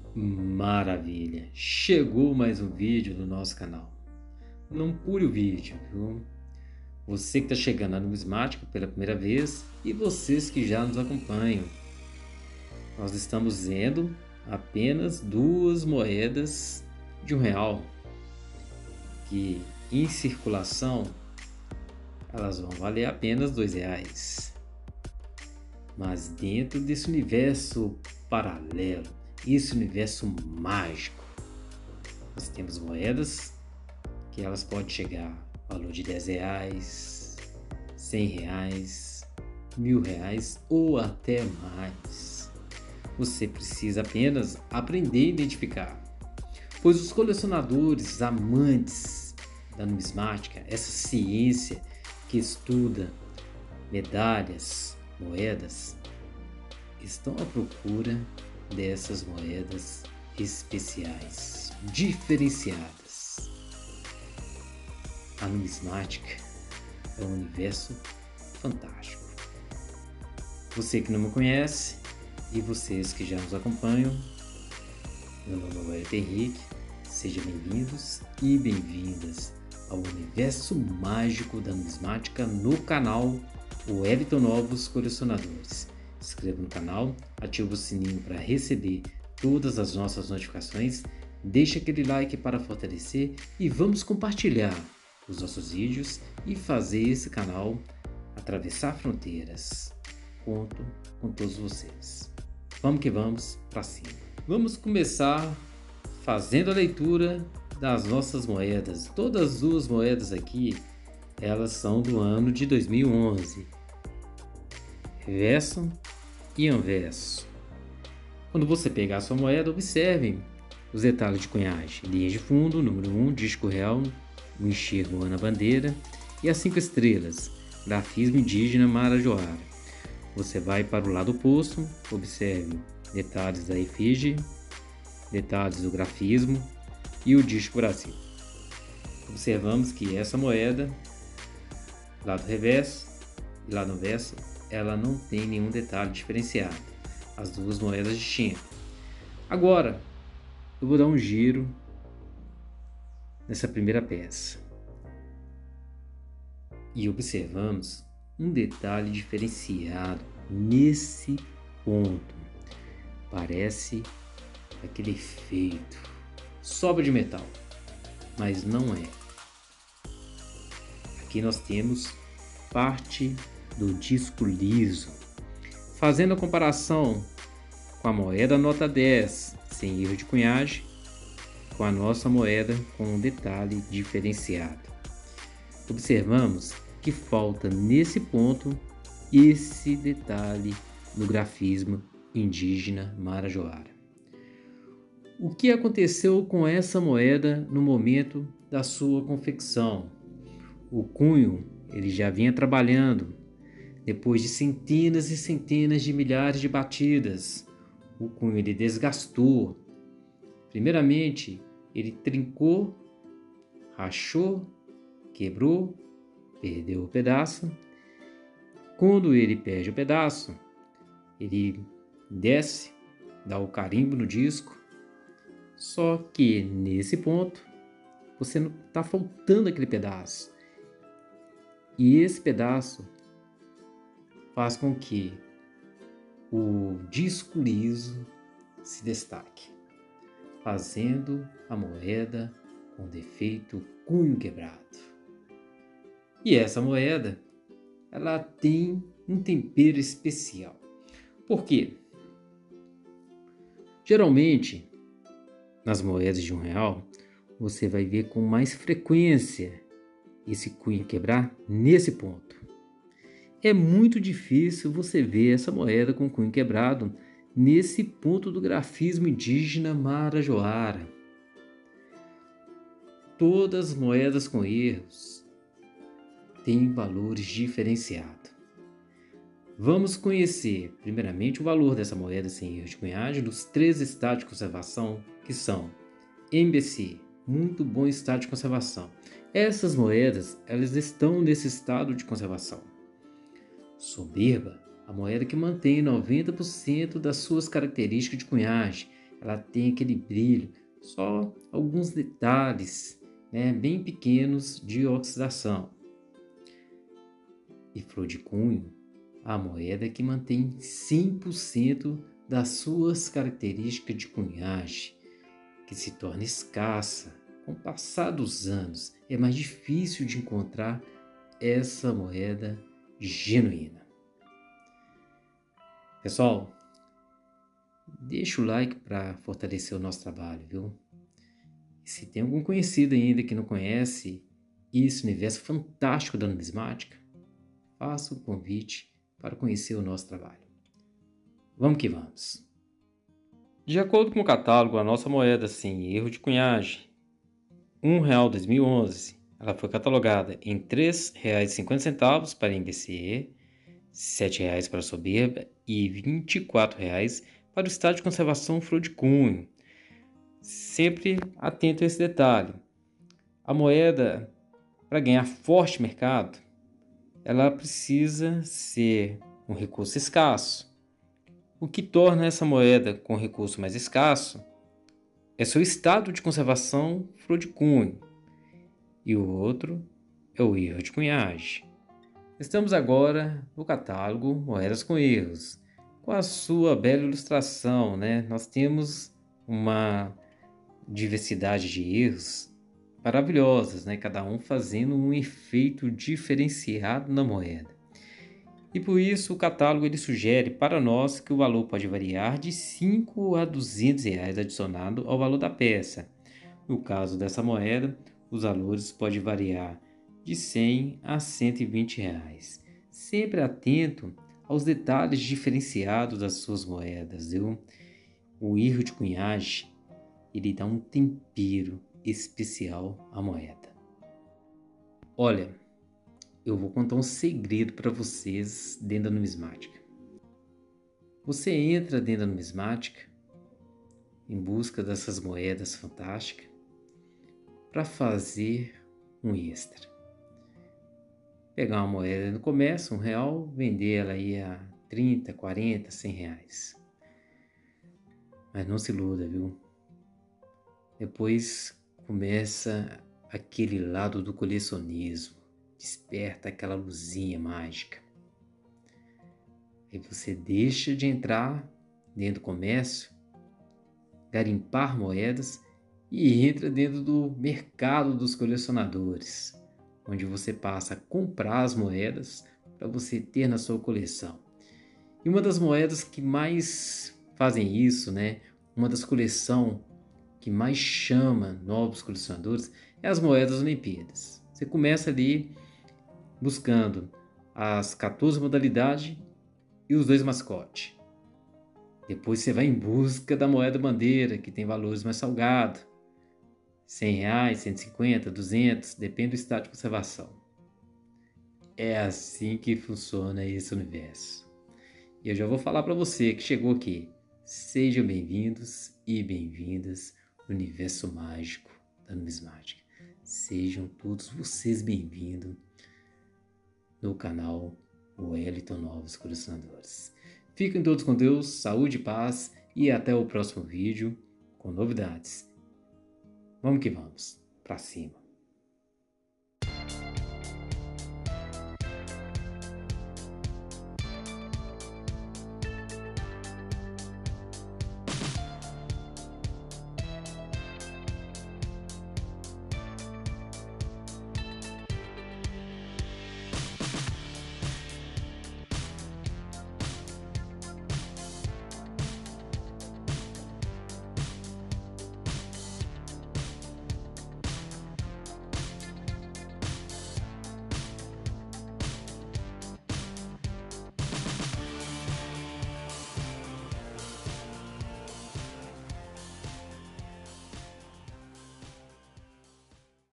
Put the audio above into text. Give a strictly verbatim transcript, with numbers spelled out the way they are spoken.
Maravilha! Chegou mais um vídeo do nosso canal. Não pule o vídeo, viu? Você que está chegando na Numismática pela primeira vez e vocês que já nos acompanham. Nós estamos vendo apenas duas moedas de um real que em circulação elas vão valer apenas dois reais. Mas dentro desse universo paralelo, esse universo mágico, nós temos moedas que elas podem chegar ao valor de dez reais, cem reais, mil reais ou até mais. Você precisa apenas aprender a identificar, pois os colecionadores, amantes da numismática, essa ciência que estuda medalhas, moedas, estão à procura dessas moedas especiais, diferenciadas. A numismática é um universo fantástico. Você que não me conhece e vocês que já nos acompanham, meu nome é Wellington Henrique, sejam bem-vindos e bem-vindas ao universo mágico da numismática no canal Wellington Novos Colecionadores. Se inscreva no canal, ative o sininho para receber todas as nossas notificações, deixe aquele like para fortalecer e vamos compartilhar os nossos vídeos e fazer esse canal atravessar fronteiras. Conto com todos vocês. Vamos que vamos para cima. Vamos começar fazendo a leitura das nossas moedas. Todas as duas moedas aqui, elas são do ano de dois mil e onze. Reverso e anverso. Quando você pegar a sua moeda, observe os detalhes de cunhagem: linha de fundo, número um, disco real, o enxergo na bandeira e as cinco estrelas, grafismo indígena Marajoara. Você vai para o lado oposto, observe detalhes da efígie, detalhes do grafismo e o disco Brasil. Observamos que essa moeda, lado reverso e lado anverso, ela não tem nenhum detalhe diferenciado, as duas moedas distintas. Agora eu vou dar um giro nessa primeira peça e observamos um detalhe diferenciado nesse ponto. Parece aquele efeito sobra de metal, mas não é. Aqui nós temos parte do disco liso. Fazendo a comparação com a moeda nota dez sem erro de cunhagem, com a nossa moeda com um detalhe diferenciado, observamos que falta nesse ponto esse detalhe no grafismo indígena Marajoara. O que aconteceu com essa moeda no momento da sua confecção? O cunho ele já vinha trabalhando depois de centenas e centenas de milhares de batidas. O cunho ele desgastou. Primeiramente, ele trincou, rachou, quebrou, perdeu o pedaço. Quando ele perde o pedaço, ele desce, dá o carimbo no disco. Só que nesse ponto, você não está faltando aquele pedaço. E esse pedaço faz com que o disco liso se destaque, fazendo a moeda com defeito cunho quebrado. E essa moeda, ela tem um tempero especial. Por quê? Geralmente, nas moedas de um real, você vai ver com mais frequência esse cunho quebrar nesse ponto. É muito difícil você ver essa moeda com cunho quebrado nesse ponto do grafismo indígena Marajoara. Todas as moedas com erros têm valores diferenciados. Vamos conhecer primeiramente o valor dessa moeda sem erro de cunhagem nos três estados de conservação, que são M B C, muito bom estado de conservação. Essas moedas, elas estão nesse estado de conservação. Soberba, a moeda que mantém noventa por cento das suas características de cunhagem, ela tem aquele brilho, só alguns detalhes, né, bem pequenos de oxidação. E flor de cunho, a moeda que mantém cem por cento das suas características de cunhagem, que se torna escassa. Com o passar dos anos, é mais difícil de encontrar essa moeda genuína. Pessoal, deixa o like para fortalecer o nosso trabalho, viu? E se tem algum conhecido ainda que não conhece esse universo fantástico da numismática, faça um convite para conhecer o nosso trabalho. Vamos que vamos! De acordo com o catálogo, a nossa moeda sem erro de cunhagem, um real dois mil e onze, ela foi catalogada em três reais e cinquenta centavos para M B C E, sete reais para a soberba e vinte e quatro reais para o estado de conservação flor de cunho. Sempre atento a esse detalhe. A moeda, para ganhar forte mercado, ela precisa ser um recurso escasso. O que torna essa moeda com recurso mais escasso é seu estado de conservação flor de cunho, e o outro é o erro de cunhagem. Estamos agora no catálogo Moedas com Erros, com a sua bela ilustração, né? Nós temos uma diversidade de erros maravilhosas, né? Cada um fazendo um efeito diferenciado na moeda. E por isso o catálogo ele sugere para nós que o valor pode variar de cinco a duzentos reais adicionado ao valor da peça. No caso dessa moeda, os valores podem variar de cem a cento e vinte reais. Sempre atento aos detalhes diferenciados das suas moedas, viu? O erro de cunhagem, ele dá um tempero especial à moeda. Olha, eu vou contar um segredo para vocês dentro da numismática. Você entra dentro da numismática em busca dessas moedas fantásticas para fazer um extra. Pegar uma moeda no comércio, um real, vender ela aí a trinta, quarenta, cem reais. Mas não se iluda, viu? Depois começa aquele lado do colecionismo. Desperta aquela luzinha mágica. Aí você deixa de entrar dentro do comércio, garimpar moedas e entra dentro do mercado dos colecionadores, onde você passa a comprar as moedas para você ter na sua coleção. E uma das moedas que mais fazem isso, né? Uma das coleções que mais chama novos colecionadores é as moedas Olimpíadas. Você começa ali buscando as quatorze modalidades e os dois mascotes. Depois você vai em busca da moeda bandeira, que tem valores mais salgados. cem reais, cento e cinquenta, duzentos, depende do estado de conservação. É assim que funciona esse universo. E eu já vou falar para você que chegou aqui. Sejam bem-vindos e bem-vindas no universo mágico da numismática. Sejam todos vocês bem-vindos no canal Wellington Novos Colecionadores. Fiquem todos com Deus, saúde e paz e até o próximo vídeo com novidades. Vamos que vamos, pra cima.